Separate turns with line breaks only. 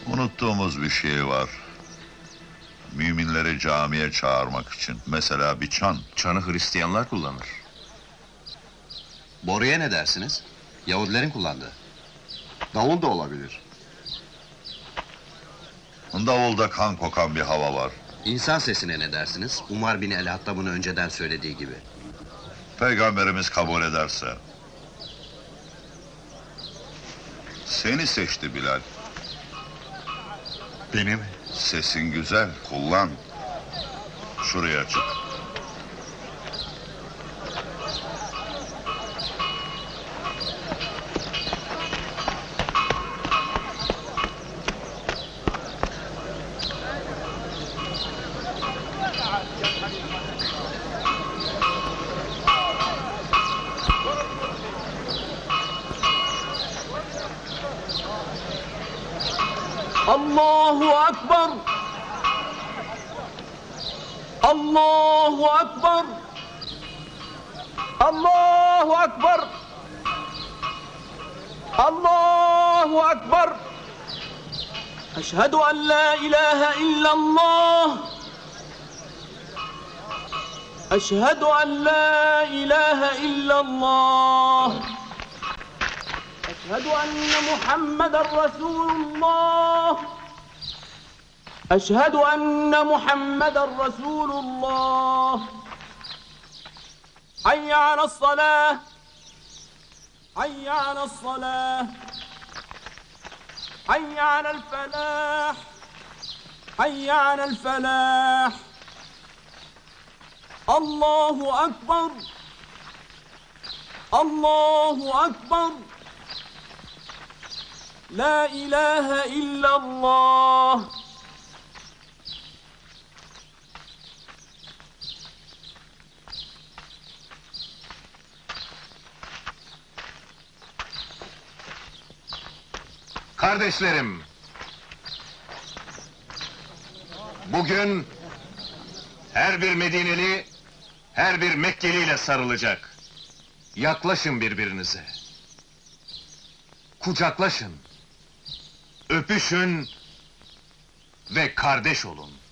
Unuttuğumuz bir şey var. Müminleri camiye çağırmak için. Mesela bir çan.
Çanı Hristiyanlar kullanır.
Boruya ne dersiniz? Yahudilerin kullandığı.
Davul da olabilir.
Davulda kan kokan bir hava var.
İnsan sesine ne dersiniz? Umar bin el-Hattab bunu önceden söylediği gibi.
Peygamberimiz kabul ederse. Seni seçti Bilal.
Beni mi?
Sesin güzel, kullan. Şuraya çık.
Allahu Ekber! Allahu Ekber! Allahu Ekber! Allahu Ekber! Eşhedü en la ilahe illallah! Eşhedü en la ilahe illallah! أشهد أن محمدًا رسول الله أشهد أن محمدًا رسول الله حي على الصلاة حي على الصلاة حي على الفلاح حي على الفلاح الله أكبر الله أكبر La ilahe illallah.
Kardeşlerim, bugün her bir Medineli, her bir Mekkeli ile sarılacak. Yaklaşın birbirinize. Kucaklaşın. Öpüşün ve kardeş olun.